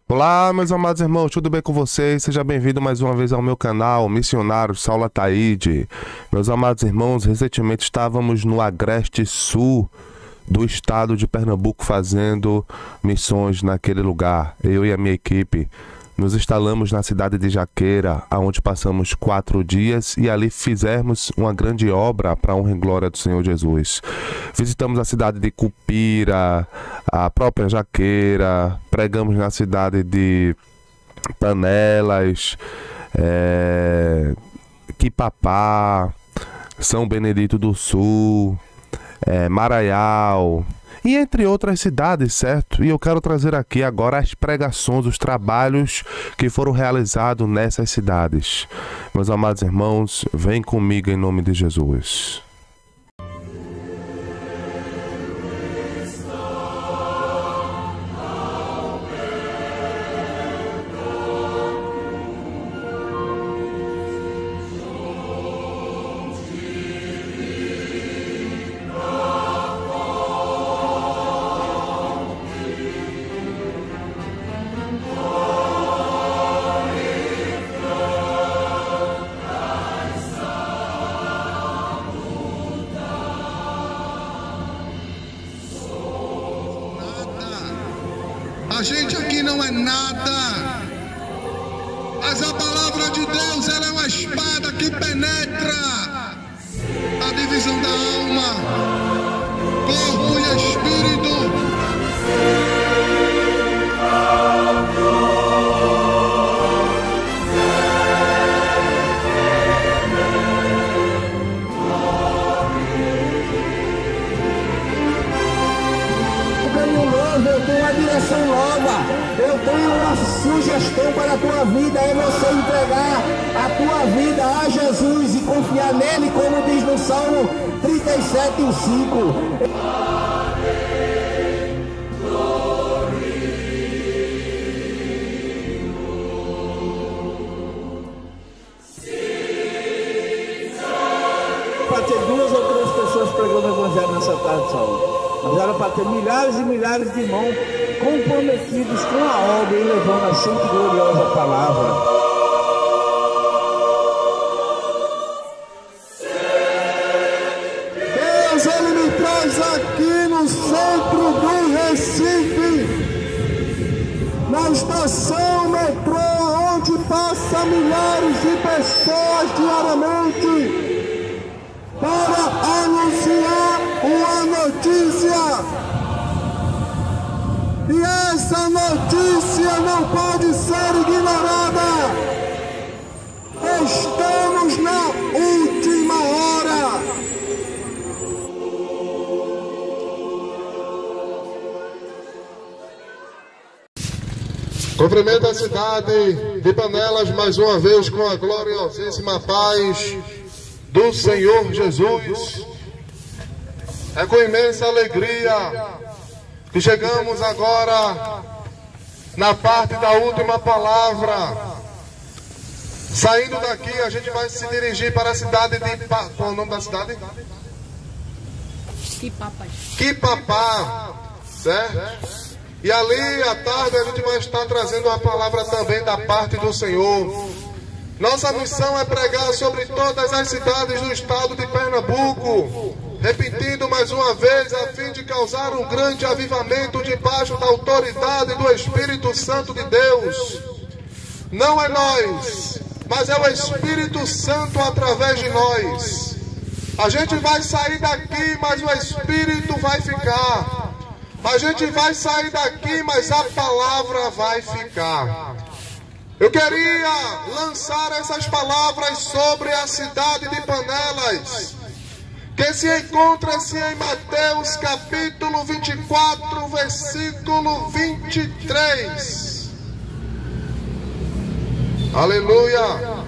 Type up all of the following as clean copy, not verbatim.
Olá, meus amados irmãos, tudo bem com vocês? Seja bem-vindo mais uma vez ao meu canal, Missionário Saulo Ataíde. Meus amados irmãos, recentemente estávamos no Agreste Sul do estado de Pernambuco fazendo missões naquele lugar. Eu e a minha equipe nos instalamos na cidade de Jaqueira, onde passamos 4 dias e ali fizemos uma grande obra para a honra e glória do Senhor Jesus. Visitamos a cidade de Cupira, a própria Jaqueira, pregamos na cidade de Panelas, Quipapá, São Benedito do Sul, Maraial, e entre outras cidades, certo? E eu quero trazer aqui agora as pregações, os trabalhos que foram realizados nessas cidades. Meus amados irmãos, vem comigo em nome de Jesus. A gente aqui não é nada, mas a palavra de Deus, ela é uma espada que penetra a divisão da alma, corpo e espírito. Eu tenho uma direção nova, eu tenho uma sugestão para a tua vida, é você entregar a tua vida a Jesus e confiar nele, como diz no Salmo 37:5. Para ter 2 ou 3 pessoas pregando o evangelho nessa tarde, Saulo. Mas era para ter milhares e milhares de irmãos comprometidos com a obra e levando a santa e gloriosa palavra. Deus, ele me traz aqui no centro do Recife, na estação metrô, onde passa milhares de pessoas diariamente, para anunciar uma notícia. E essa notícia não pode ser ignorada. Estamos na última hora. Cumprimento a cidade de Panelas mais uma vez com a gloriosíssima paz do Senhor Jesus. É com imensa alegria que chegamos agora na parte da última palavra. Saindo daqui, a gente vai se dirigir para a cidade de... Qual é o nome da cidade? Quipapá, certo? E ali à tarde a gente vai estar trazendo uma palavra também da parte do Senhor. Nossa missão é pregar sobre todas as cidades do estado de Pernambuco, repetindo mais uma vez, a fim de causar um grande avivamento debaixo da autoridade do Espírito Santo de Deus. Não é nós, mas é o Espírito Santo através de nós. A gente vai sair daqui, mas o Espírito vai ficar. A gente vai sair daqui, mas a palavra vai ficar. Eu queria lançar essas palavras sobre a cidade de Panelas, que se encontra-se em Mateus capítulo 24, versículo 23. Aleluia!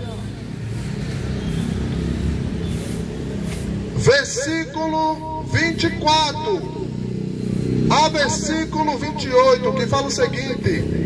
Versículo 24 a versículo 28, que fala o seguinte: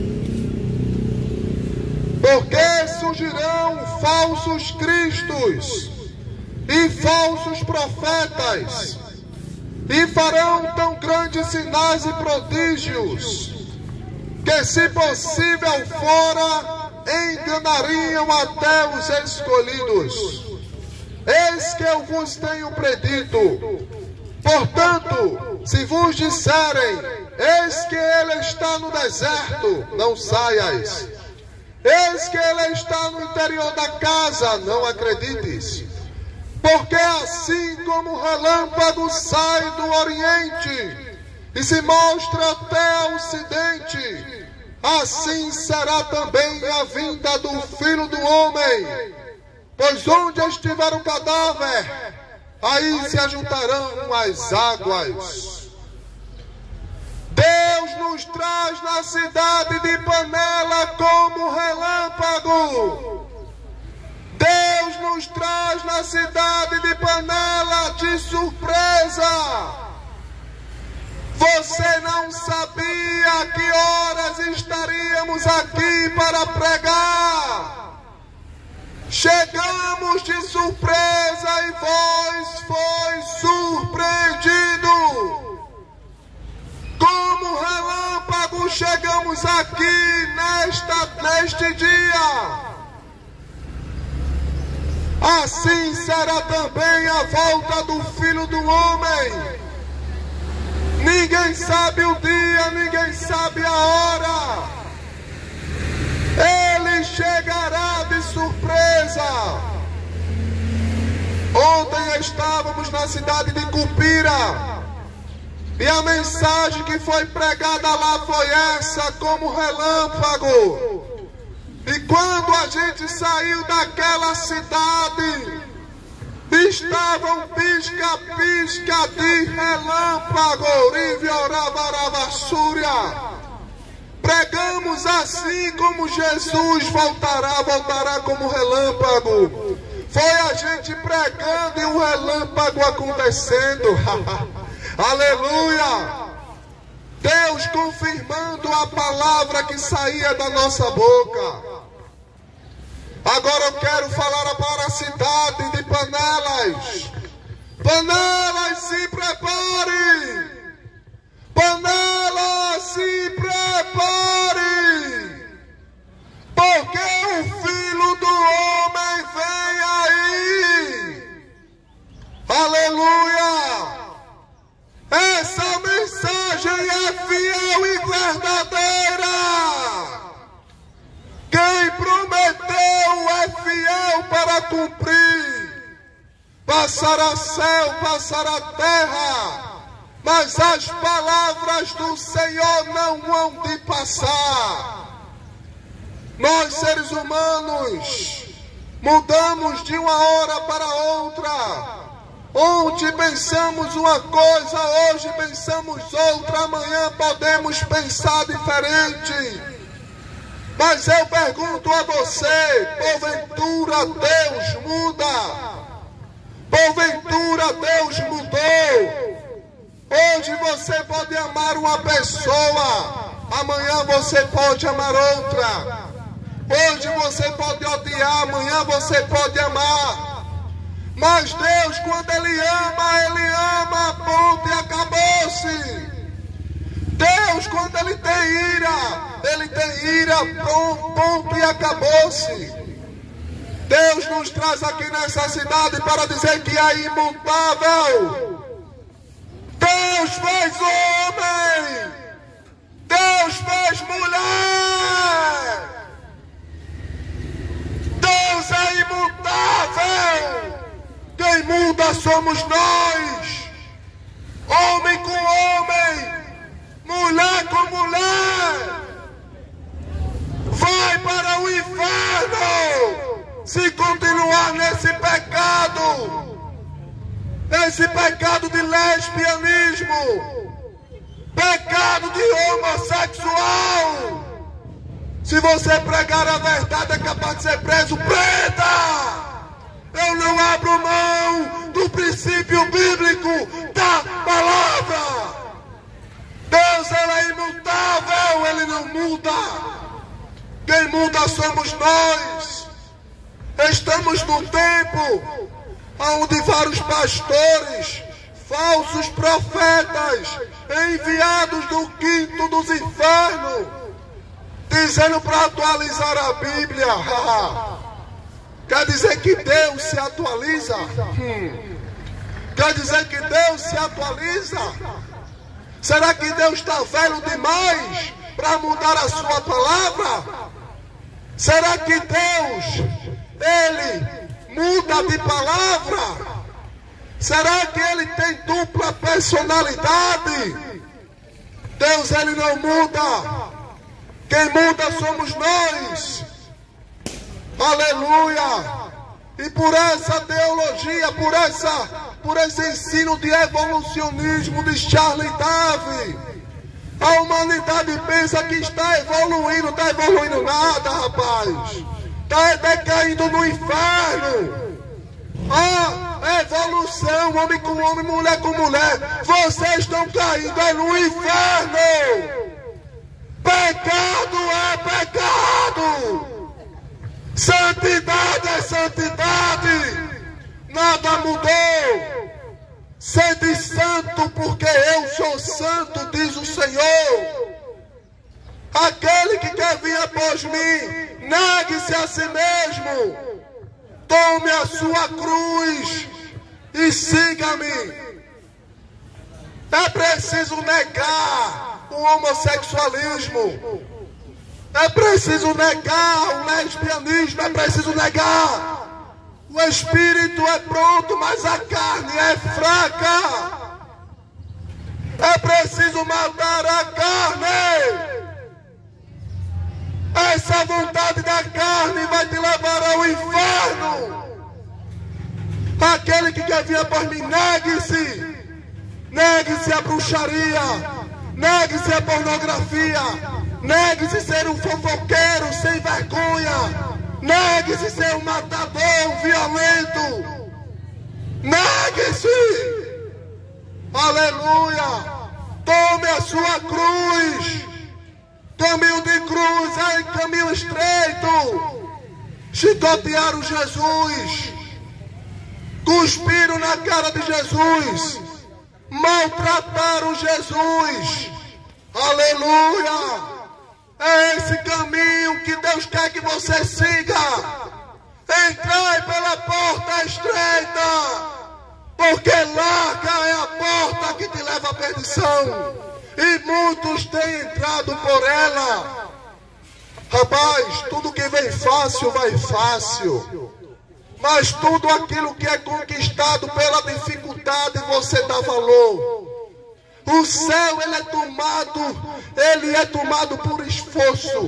porque surgirão falsos cristos e falsos profetas, e farão tão grandes sinais e prodígios, que, se possível fora, enganariam até os escolhidos. Eis que eu vos tenho predito. Portanto, se vos disserem, eis que ele está no deserto, não saias. Eis que ele está no interior da casa, não acredites. Porque assim como o relâmpago sai do oriente e se mostra até o ocidente, assim será também a vinda do Filho do Homem. Pois onde estiver o cadáver, aí se ajuntarão as águas. Deus nos traz na cidade de Panela como relâmpago. Deus nos traz na cidade de Panela de surpresa. Você não sabia que horas estaríamos aqui para pregar. Chegamos de surpresa e vós foi surpreendido. Como relâmpago chegamos aqui neste dia. Assim será também a volta do Filho do Homem. Ninguém sabe o dia, ninguém sabe a hora. Ele chegará de surpresa. Ontem estávamos na cidade de Cupira e a mensagem que foi pregada lá foi essa, como relâmpago. E quando a gente saiu daquela cidade, estava um pisca-pisca de relâmpago. Pregamos assim como Jesus voltará como relâmpago. Foi a gente pregando e um relâmpago acontecendo. Aleluia! Deus confirmando a palavra que saía da nossa boca. Agora eu quero falar para a cidade de Panelas. Panelas, se prepare! Panelas, se prepare! Porque o Filho do Homem vem aí! Aleluia! Essa mensagem é fiel e verdadeira! Quem prometeu é fiel para cumprir. Passará céu, passará terra, mas as palavras do Senhor não vão de passar. Nós, seres humanos, mudamos de uma hora para outra. Ontem pensamos uma coisa, hoje pensamos outra, amanhã podemos pensar diferente. Mas eu pergunto a você, porventura Deus muda? Porventura Deus mudou? Hoje você pode amar uma pessoa, amanhã você pode amar outra. Hoje você pode odiar, amanhã você pode amar. Mas Deus, quando Ele ama, ponto, e acabou-se. Deus, quando Ele tem ira, ponto, e acabou-se. Deus nos traz aqui nessa cidade para dizer que é imutável. Deus fez homem. Deus fez mulher. Deus é imutável. Quem muda somos nós. Homem com homem, mulher com mulher. Vai para o inferno se continuar nesse pecado de lesbianismo, pecado de homossexual. Se você pregar a verdade é capaz de ser preso. Prenda! Eu não abro mão do princípio bíblico da palavra. Deus, Ele é imutável, Ele não muda. Quem muda somos nós. Estamos num tempo onde vários pastores, falsos profetas, enviados do quinto dos infernos, dizendo para atualizar a Bíblia. Quer dizer que Deus se atualiza? Quer dizer que Deus se atualiza? Será que Deus está velho demais para mudar a sua palavra? Será que Deus, Ele muda de palavra? Será que Ele tem dupla personalidade? Deus, Ele não muda. Quem muda somos nós. Aleluia. E por essa teologia, por esse ensino de evolucionismo de Charles Darwin, a humanidade pensa que está evoluindo. Está evoluindo nada, rapaz. Está decaindo no inferno. Evolução, homem com homem, mulher com mulher. Vocês estão caindo no inferno. Pecado é pecado. Santidade é santidade. Nada mudou. Sede santo, porque eu sou santo, diz o Senhor. Aquele que quer vir após mim, negue-se a si mesmo. Tome a sua cruz e siga-me. É preciso negar o homossexualismo. É preciso negar o lesbianismo. É preciso negar. O espírito é pronto, mas a carne é fraca. É preciso matar a carne. Essa vontade da carne vai te levar ao inferno. Aquele que quer vir após mim, negue-se. Negue-se a bruxaria. Negue-se a pornografia. Negue-se ser um fofoqueiro sem vergonha. Negue-se ser um matador, um violento. Negue-se. Aleluia. Tome a sua cruz. Caminho de cruz, caminho estreito. Chicotearam Jesus. Cuspiram na cara de Jesus. Maltrataram Jesus. Aleluia. É esse caminho que Deus quer que você siga. Entrai pela porta estreita, porque larga é a porta que te leva à perdição, e muitos têm entrado por ela. Rapaz, tudo que vem fácil vai fácil, mas tudo aquilo que é conquistado pela dificuldade você dá valor. O céu ele é tomado por esforço.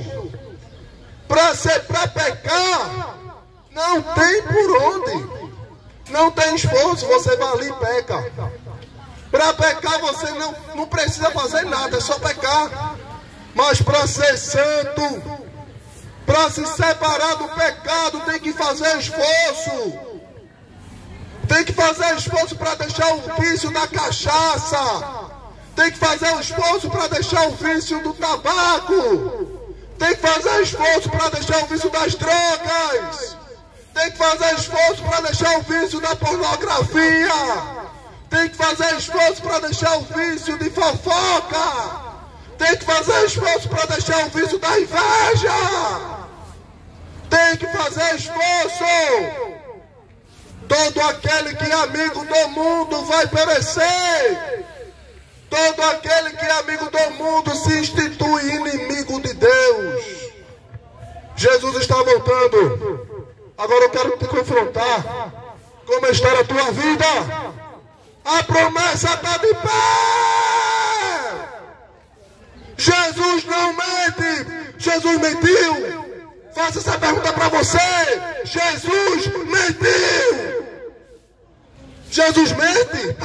Para pecar, não tem por onde. Não tem esforço, você vai ali e peca. Para pecar você não precisa fazer nada, é só pecar. Mas para ser santo, para se separar do pecado, tem que fazer esforço. Tem que fazer esforço para deixar o vício da cachaça. Tem que fazer um esforço para deixar o vício do tabaco. Tem que fazer esforço para deixar o vício das drogas. Tem que fazer esforço para deixar o vício da pornografia. Tem que fazer esforço para deixar o vício de fofoca. Tem que fazer esforço para deixar o vício da inveja. Tem que fazer esforço. Todo aquele que é amigo do mundo vai perecer. Todo aquele que é amigo do mundo se institui inimigo de Deus. Jesus está voltando. Agora eu quero te confrontar. Como está a tua vida? A promessa está de pé. Jesus não mente. Jesus mentiu. Faça essa pergunta para você. Jesus mentiu. Jesus mente?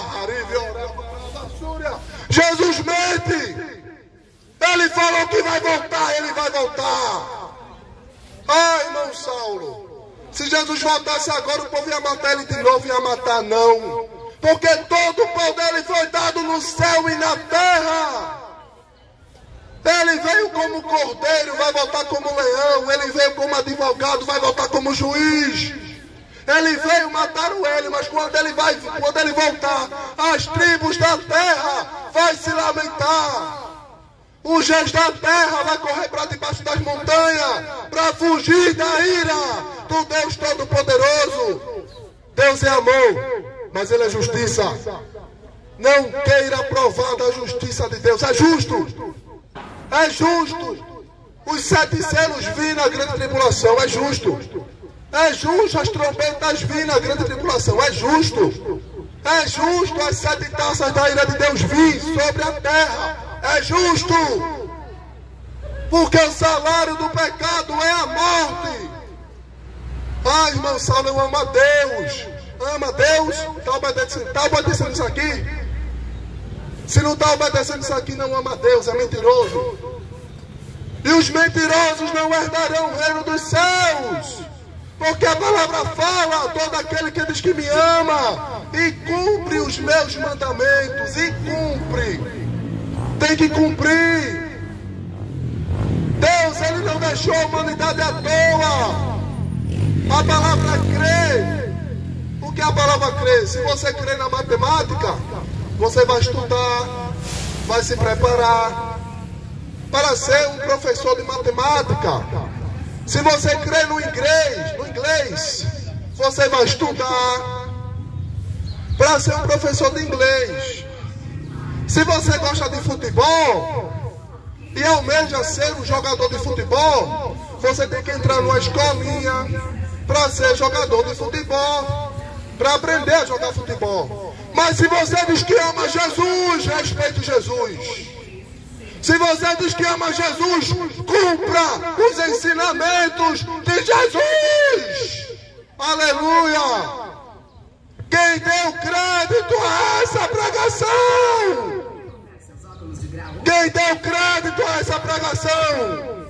Jesus mente. Ele falou que vai voltar, ele vai voltar. Ai, irmão Saulo, se Jesus voltasse agora, o povo ia matar ele de novo, ia matar não. Porque todo o poder lhe foi dado no céu e na terra. Ele veio como cordeiro, vai voltar como leão. Ele veio como advogado, vai voltar como juiz. Ele veio, mataram ele, mas quando ele voltar, as tribos da terra vai se lamentar. Os reis da terra vai correr para debaixo das montanhas para fugir da ira do Deus Todo-Poderoso. Deus é amor, mas Ele é justiça. Não queira provar da justiça de Deus. É justo. É justo. Os 7 selos vir na grande tribulação. É justo. É justo as trombetas vir na grande tribulação. É justo. É justo as 7 taças da ira de Deus vir sobre a terra. É justo. Porque o salário do pecado é a morte. Ai, irmão Saulo, eu amo a Deus. Ama a Deus? Está obedecendo isso aqui? Se não está obedecendo isso aqui, não ama a Deus, é mentiroso. E os mentirosos não herdarão o reino dos céus. Porque a palavra fala, todo aquele que diz que me ama e cumpre os meus mandamentos, e cumpre. Tem que cumprir. Deus, Ele não deixou a humanidade à toa. A palavra crê. O que a palavra crê? Se você crê na matemática, você vai estudar, vai se preparar para ser um professor de matemática. Se você crê no inglês, você vai estudar para ser um professor de inglês. Se você gosta de futebol e almeja ser um jogador de futebol, você tem que entrar numa escolinha para ser jogador de futebol, para aprender a jogar futebol. Mas se você diz que ama Jesus, respeite Jesus. Se você diz que ama Jesus, cumpra os ensinamentos de Jesus. Aleluia! Quem deu crédito a essa pregação? Quem deu crédito a essa pregação?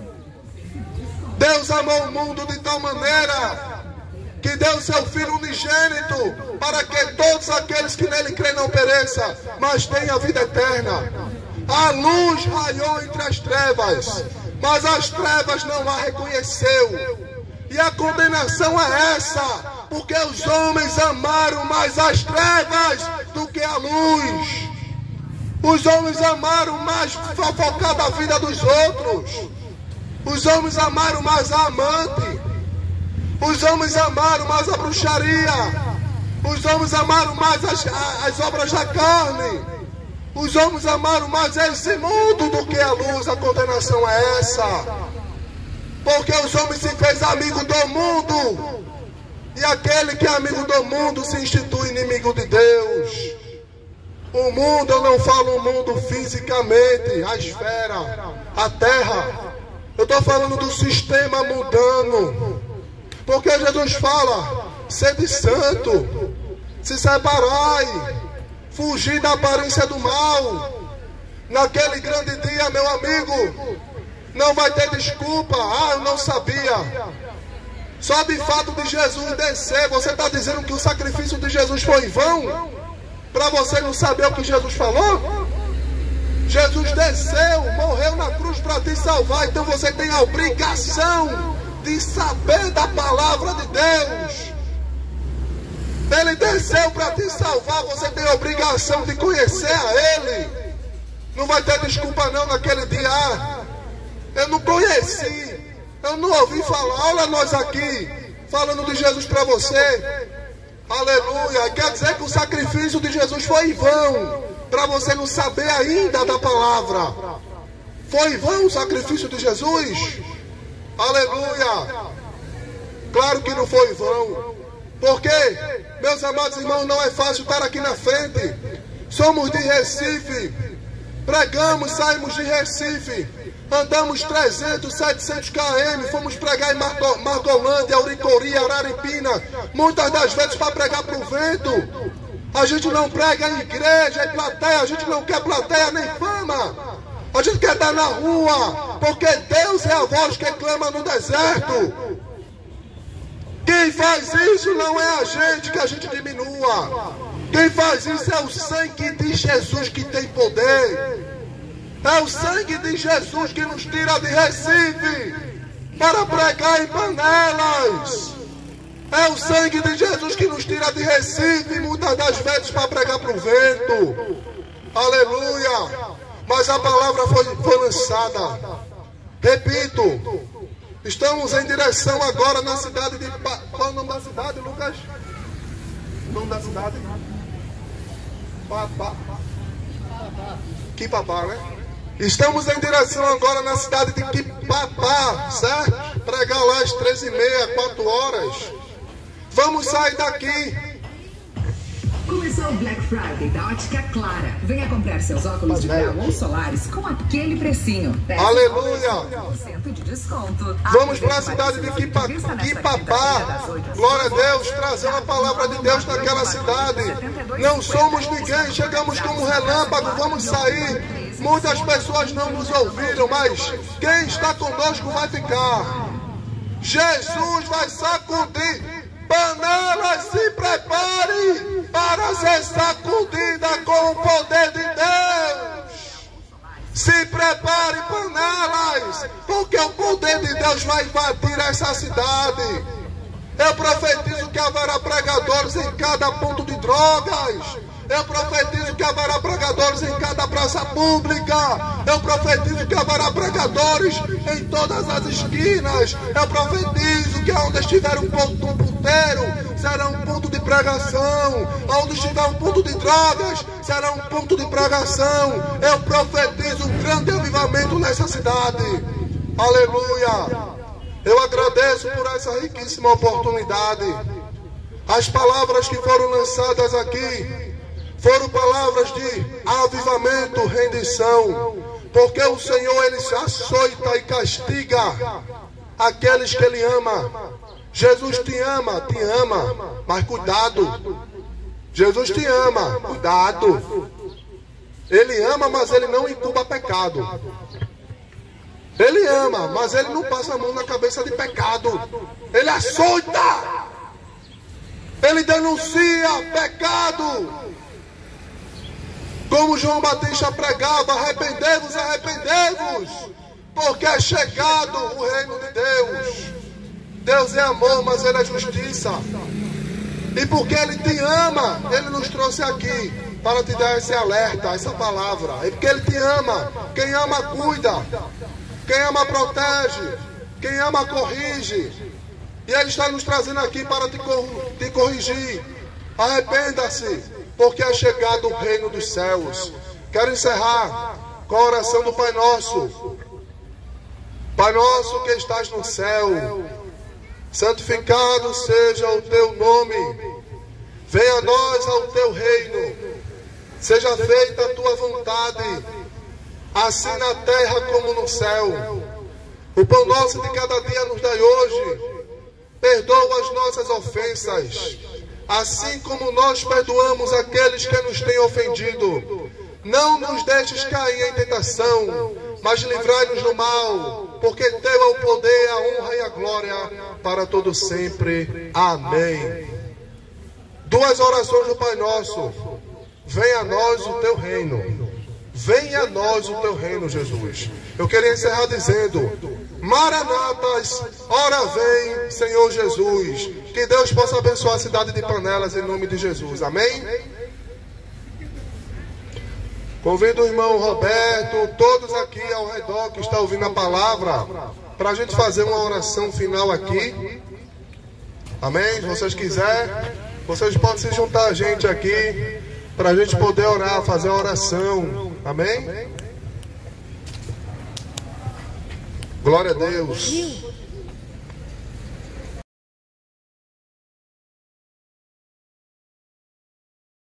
Deus amou o mundo de tal maneira que deu seu Filho unigênito para que todos aqueles que nele creem não pereçam, mas tenham a vida eterna. A luz raiou entre as trevas, mas as trevas não a reconheceu. E a condenação é essa, porque os homens amaram mais as trevas do que a luz. Os homens amaram mais fofocar da vida dos outros. Os homens amaram mais a amante. Os homens amaram mais a bruxaria. Os homens amaram mais as obras da carne. Os homens amaram mais esse mundo do que a luz. A condenação é essa. Porque os homens se fez amigo do mundo. E aquele que é amigo do mundo se institui inimigo de Deus. O mundo, eu não falo o mundo fisicamente, a esfera, a terra. Eu estou falando do sistema mundano. Porque Jesus fala, sede santo, se separai, fugir da aparência do mal. Naquele grande dia, meu amigo, não vai ter desculpa. Ah, eu não sabia. Só de fato de Jesus descer, você está dizendo que o sacrifício de Jesus foi em vão? Para você não saber o que Jesus falou? Jesus desceu, morreu na cruz para te salvar. Então você tem a obrigação de saber da palavra de Deus. Ele desceu para te salvar. Você tem a obrigação de conhecer a Ele. Não vai ter desculpa não naquele dia. Ah, eu não conheci, eu não ouvi falar. Olha nós aqui falando de Jesus para você. Aleluia. Quer dizer que o sacrifício de Jesus foi em vão, para você não saber ainda da palavra. Foi em vão o sacrifício de Jesus? Aleluia. Claro que não foi em vão. Porque, meus amados irmãos, não é fácil estar aqui na frente. Somos de Recife, pregamos, saímos de Recife, andamos 300, 700 km, fomos pregar em Marcolândia, Auricori, Araripina, muitas das vezes para pregar para o vento. A gente não prega em igreja, em plateia, a gente não quer plateia nem fama. A gente quer dar na rua, porque Deus é a voz que clama no deserto. Quem faz isso não é a gente, que a gente diminua. Quem faz isso é o sangue de Jesus que tem poder. É o sangue de Jesus que nos tira de Recife para pregar em Panelas. É o sangue de Jesus que nos tira de Recife muitas das vezes para pregar para o vento. Aleluia. mas a palavra foi lançada. Repito, estamos em direção agora na cidade de... Qual é o nome da cidade, Lucas? O nome da cidade? Quipapá, né? Estamos em direção agora na cidade de Quipapá, certo? Pregar lá às 13h30, 4 horas. Vamos sair daqui. Começou o Black Friday da Ótica Clara. Venha comprar seus óculos de grau ou solares com aquele precinho. Aleluia! 10% de desconto. Vamos para a cidade de Quipapá. Glória a Deus, trazer a palavra de Deus naquela cidade. Não somos ninguém, chegamos como relâmpago, vamos sair. Muitas pessoas não nos ouviram, mas quem está conosco vai ficar. Jesus vai sacudir. Panelas, se prepare para ser sacudida com o poder de Deus. Se prepare, panelas, porque o poder de Deus vai invadir essa cidade. Eu profetizo que haverá pregadores em cada ponto de drogas. Eu profetizo que haverá pregadores em cada praça pública. Eu profetizo que haverá pregadores em todas as esquinas. Eu profetizo que onde estiver um puteiro, será um ponto de pregação. Onde estiver um ponto de drogas, será um ponto de pregação. Eu profetizo um grande avivamento nessa cidade. Aleluia! Eu agradeço por essa riquíssima oportunidade. As palavras que foram lançadas aqui foram palavras de avivamento, rendição, porque o Senhor, Ele açoita e castiga aqueles que Ele ama. Jesus te ama, mas cuidado. Jesus te ama, cuidado. Ele ama, mas Ele não incuba pecado. Ele ama, mas Ele não passa a mão na cabeça de pecado. Ele açoita. Ele denuncia pecado. Como João Batista pregava, arrependei-vos, arrependei-vos, porque é chegado o reino de Deus. Deus é amor, mas Ele é justiça. E porque Ele te ama, Ele nos trouxe aqui para te dar esse alerta, essa palavra. E porque Ele te ama, quem ama cuida, quem ama protege, quem ama corrige. E Ele está nos trazendo aqui para te corrigir. Arrependa-se, porque é chegado o reino dos céus. Quero encerrar com a oração do Pai Nosso. Pai nosso que estás no céu, santificado seja o teu nome. Venha a nós ao teu reino. Seja feita a tua vontade, assim na terra como no céu. O pão nosso de cada dia nos dai hoje. Perdoa as nossas ofensas, assim como nós perdoamos aqueles que nos têm ofendido. Não nos deixes cair em tentação, mas livrai-nos do mal, porque teu é o poder, a honra e a glória para todo sempre. Amém. Duas orações do Pai Nosso. Venha a nós o teu reino. Venha a nós o teu reino, Jesus. Eu queria encerrar dizendo: Maranatas, ora vem, Senhor Jesus. Que Deus possa abençoar a cidade de Panelas em nome de Jesus. Amém? Convido o irmão Roberto, todos aqui ao redor que estão ouvindo a palavra, para a gente fazer uma oração final aqui. Amém? Se vocês quiserem, vocês podem se juntar a gente aqui, para a gente poder orar, fazer uma oração. Amém? Glória a Deus.